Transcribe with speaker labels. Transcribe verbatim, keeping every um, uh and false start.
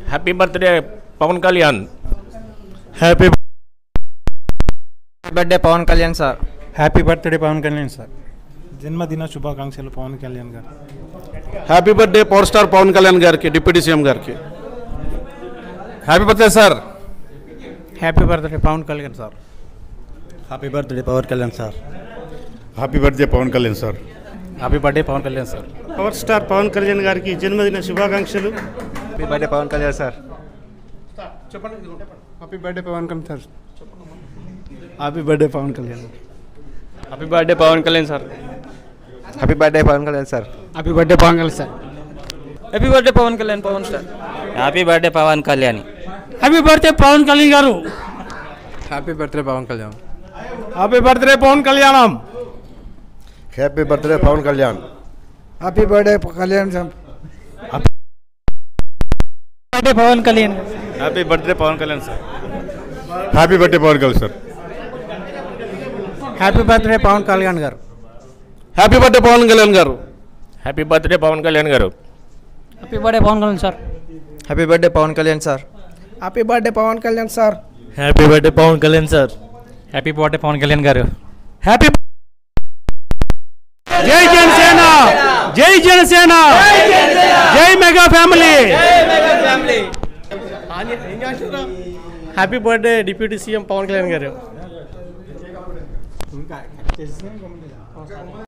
Speaker 1: Happy birthday Pawan Kalyan.
Speaker 2: Happy
Speaker 3: birthday Pawan Kalyan sir.
Speaker 2: Happy birthday Pawan Kalyan sir.
Speaker 4: జన్మదిన శుభాకాంక్షలు Pawan Kalyan garu.
Speaker 5: Happy birthday power star Pawan Kalyan గారికి, deputy CM గారికి. Happy birthday sir.
Speaker 2: Happy birthday Pawan Kalyan sir.
Speaker 4: Happy birthday Pawan Kalyan sir.
Speaker 5: Happy birthday Pawan Kalyan sir.
Speaker 2: Happy birthday Pawan Kalyan sir.
Speaker 4: Power star Pawan Kalyan గారికి జన్మదిన శుభాకాంక్షలు.
Speaker 3: Happy birthday Pawan Kalyan sir.
Speaker 4: Happy birthday Pawan Kalyan sir. Happy birthday Pawan Kalyan.
Speaker 3: Happy birthday Pawan Kalyan sir. Happy birthday Pawan Kalyan sir.
Speaker 2: Happy birthday Pawan Kalyan sir.
Speaker 3: Happy birthday Pawan Kalyan Pawan star. Happy birthday Pawan Kalyan.
Speaker 2: Happy birthday Pawan Kalyan garu.
Speaker 3: Happy birthday Pawan Kalyan.
Speaker 2: Happy birthday Pawan కళ్యాణం.
Speaker 5: Happy birthday Pawan Kalyan.
Speaker 4: Happy birthday Kalyan sir.
Speaker 2: Birthday Pawan Kalyan.
Speaker 5: Happy birthday Pawan Kalyan sir. Happy birthday Pawan Kalyan sir.
Speaker 2: Happy birthday Pawan Kalyan garu.
Speaker 5: Happy birthday Pawan Kalyan garu.
Speaker 1: Happy birthday Pawan Kalyan garu.
Speaker 2: Happy birthday Pawan Kalyan sir.
Speaker 3: Happy birthday Pawan Kalyan sir.
Speaker 4: Happy birthday Pawan Kalyan sir.
Speaker 2: Happy birthday Pawan Kalyan sir. Happy birthday Pawan Kalyan garu. Happy జై జనసేన, జై జనసేన, జై mega family. Happy birthday deputy CM Pawan Kalyan గారు.